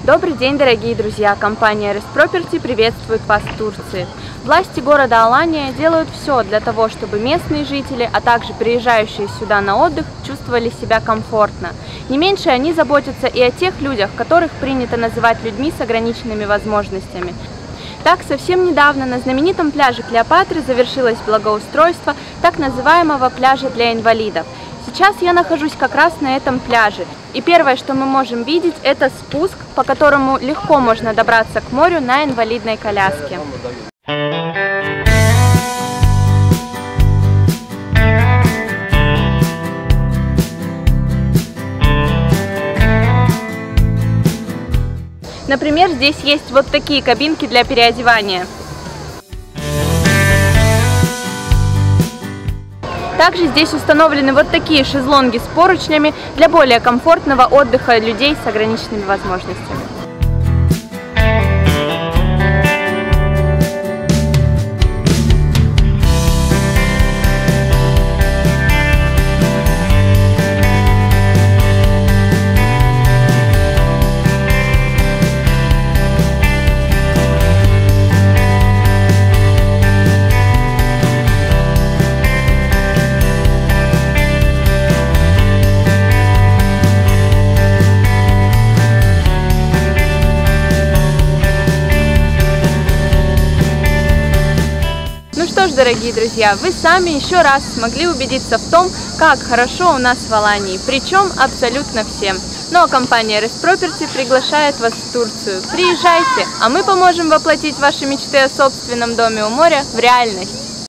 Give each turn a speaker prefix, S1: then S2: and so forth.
S1: Добрый день, дорогие друзья! Компания RS Property приветствует вас в Турции. Власти города Алания делают все для того, чтобы местные жители, а также приезжающие сюда на отдых, чувствовали себя комфортно. Не меньше они заботятся и о тех людях, которых принято называть людьми с ограниченными возможностями. Так, совсем недавно на знаменитом пляже Клеопатры завершилось благоустройство так называемого пляжа для инвалидов. Сейчас я нахожусь как раз на этом пляже, и первое, что мы можем видеть, это спуск, по которому легко можно добраться к морю на инвалидной коляске. Например, здесь есть вот такие кабинки для переодевания. Также здесь установлены вот такие шезлонги с поручнями для более комфортного отдыха людей с ограниченными возможностями. Что ж, дорогие друзья, вы сами еще раз смогли убедиться в том, как хорошо у нас в Алании, причем абсолютно всем. Ну а компания RS Property приглашает вас в Турцию. Приезжайте, а мы поможем воплотить ваши мечты о собственном доме у моря в реальность.